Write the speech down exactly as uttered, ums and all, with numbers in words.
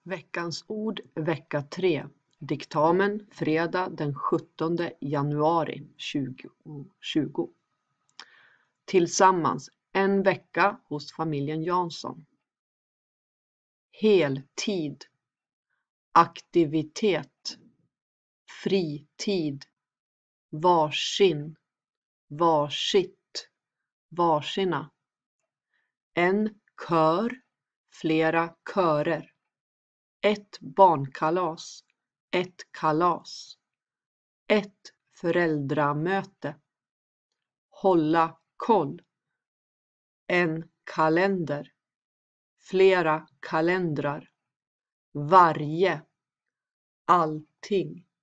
Veckans ord vecka tre. Diktamen fredag den sjuttonde januari tjugohundratjugo. Tillsammans en vecka hos familjen Jansson. Heltid. Aktivitet. Fritid. Varsin. Varsitt. Varsina. En kör. Flera körer. Ett barnkalas, ett kalas, ett föräldramöte, hålla koll, en kalender, flera kalendrar, varje, allting.